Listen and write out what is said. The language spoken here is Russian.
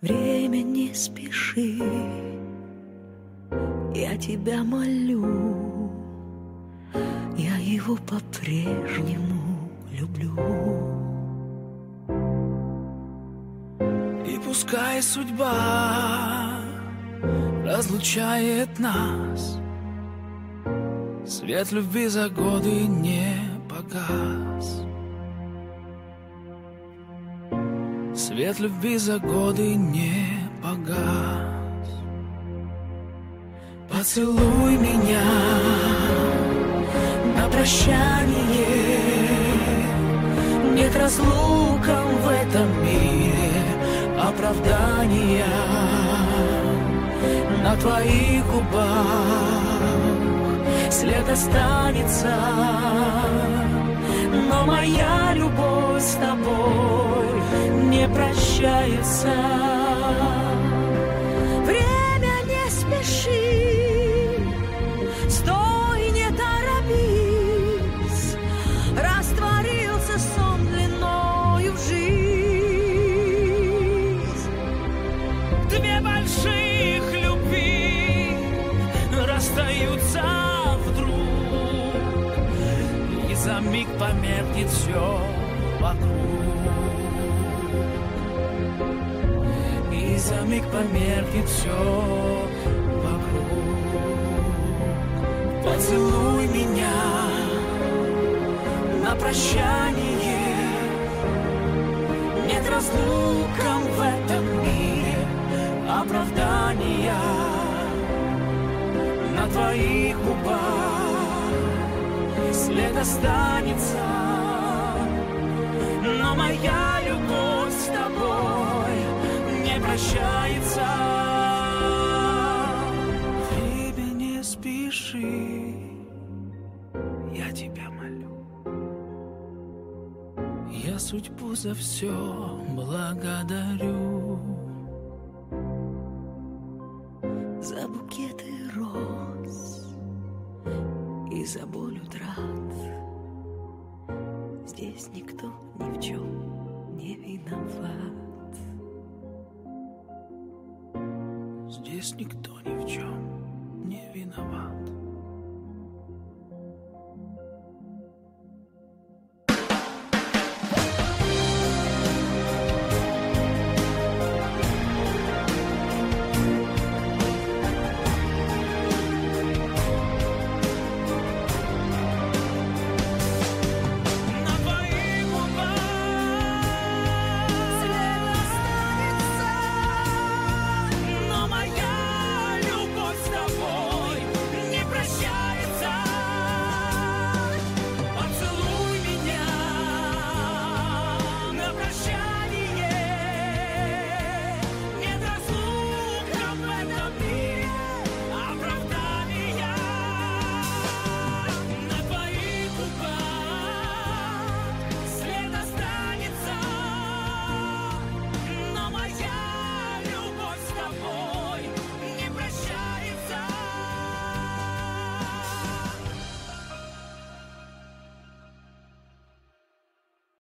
Время не спеши, я тебя молю, я его по-прежнему люблю. И пускай судьба разлучает нас, свет любви за годы не погас. Свет любви за годы не погас. Поцелуй меня на прощание. Нет разлукам в этом мире оправдания. На твоих губах след останется, но моя любовь с тобой не прощается. Время не спеши, стой, не торопись, растворился сон длиною в жизнь. Две больших любви расстаются вдруг, и за миг померкнет все вокруг. И за миг померкнет все вокруг. Поцелуй меня на прощание. Нет разлукам в этом мире оправдания. На твоих губах след останется, но моя любовь с тобой не прощается. Время не спеши, я тебя молю. Я судьбу за все благодарю. За букеты роз и за боль утрат. Здесь никто ни в чем не виноват. Здесь никто ни в чем не виноват.